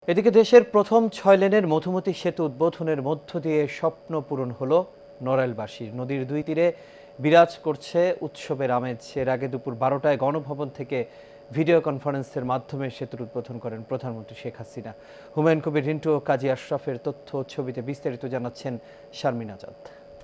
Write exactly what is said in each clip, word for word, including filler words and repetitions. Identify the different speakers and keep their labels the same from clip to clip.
Speaker 1: এদিকে দেশের প্রথম ছয় লেনের মধুমতি সেতু উদ্বোধনের মধ্য দিয়ে স্বপ্ন পূরণ হলো নড়াইলবাসীর। নদীর দুই তীরে বিরাজ করছে উৎসবের আমেজ। এর আগে দুপুর বারোটায় গণভবন থেকে ভিডিও কনফারেন্সের মাধ্যমে সেতুর উদ্বোধন করেন প্রধানমন্ত্রী শেখ হাসিনা। হুমায়ুন কবির রিন্টু ও কাজী আশরাফের তথ্য ছবিতে বিস্তারিত জানাচ্ছেন শারমিন আজাদ।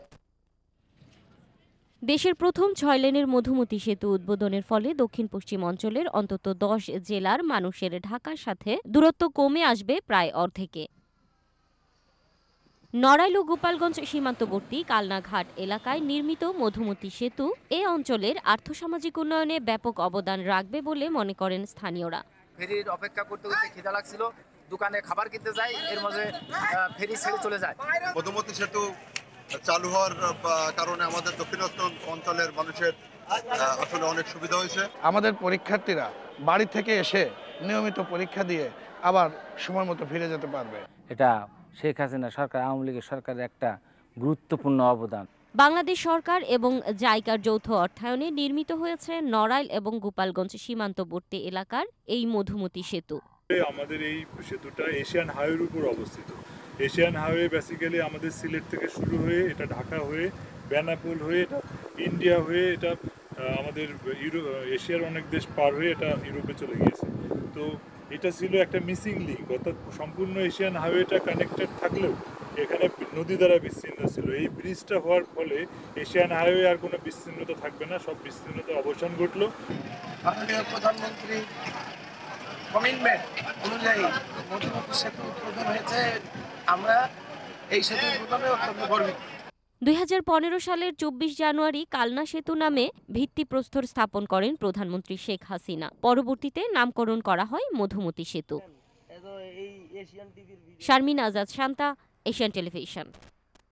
Speaker 2: দেশের প্রথম ছয় লেনের মধুমতি সেতু উদ্বোধনের ফলে দক্ষিণ পশ্চিম অঞ্চলের অন্তত দশ জেলার মানুষের ঢাকার সাথে দূরত্ব কমে আসবে প্রায় অর্ধেকে। নড়াইল ও গোপালগঞ্জ সীমান্তবর্তী কালনাঘাট এলাকায় নির্মিত মধুমতি সেতু এ অঞ্চলের আর্থসামাজিক উন্নয়নে ব্যাপক অবদান রাখবে বলে মনে করেন স্থানীয়রা।
Speaker 3: ফেরির অপেক্ষা করতে করতে খিদা লাগছিল, দোকানে খাবার কিনতে যাই, এর মাঝে ফেরি ছেড়ে চলে যায়।
Speaker 4: মধুমতি সেতু চালু হওয়ার কারণে আমাদের দক্ষিণাঞ্চল অঞ্চলের মানুষের আসলে অনেক সুবিধা হয়েছে।
Speaker 5: আমাদের পরীক্ষার্থীরা বাড়ি থেকে এসে নিয়মিত পরীক্ষা দিয়ে আবার সময় মতো ফিরে যেতে পারবে।
Speaker 6: এটা শেখ হাসিনা সরকার, আওয়ামী লীগের সরকারের একটা গুরুত্বপূর্ণ অবদান।
Speaker 2: বাংলাদেশ সরকার এবং জাইকার যৌথ অর্থায়নে নির্মিত হয়েছে নড়াইল এবং গোপালগঞ্জ সীমান্তবর্তী এলাকার এই মধুমতি সেতু।
Speaker 7: আমাদের এই সেতুটা এশিয়ান হাইওয়ের উপর অবস্থিত। এশিয়ান হাইওয়ে বেসিক্যালি আমাদের সিলেট থেকে শুরু হয়ে এটা ঢাকা হয়ে বেনাপোল হয়ে এটা ইন্ডিয়া হয়ে এটা আমাদের ইউরো এশিয়ার অনেক দেশ পার হয়ে এটা ইউরোপে চলে গিয়েছে। তো এটা ছিল একটা মিসিং লিঙ্ক, অর্থাৎ সম্পূর্ণ এশিয়ান হাইওয়েটা কানেক্টেড থাকলেও এখানে নদী দ্বারা বিচ্ছিন্ন ছিল। এই ব্রিজটা হওয়ার ফলে এশিয়ান হাইওয়ে আর কোনো বিচ্ছিন্নতা থাকবে না, সব বিচ্ছিন্নতার অবসান ঘটলো।
Speaker 3: মাননীয় প্রধানমন্ত্রী কমিটমেন্ট অনুযায়ী মধুমতি সেতু উদ্বোধন হয়েছে। আমরা এই সেতু উদ্বোধনে অত্যন্ত গর্বিত।
Speaker 2: দুই হাজার পনেরো সালের চব্বিশ জানুয়ারি কালনা সেতু নামে ভিত্তিপ্রস্তর স্থাপন করেন প্রধানমন্ত্রী শেখ হাসিনা। পরবর্তীতে নামকরণ করা হয় মধুমতি সেতু। Sharmin Azad Shanta, Asian television.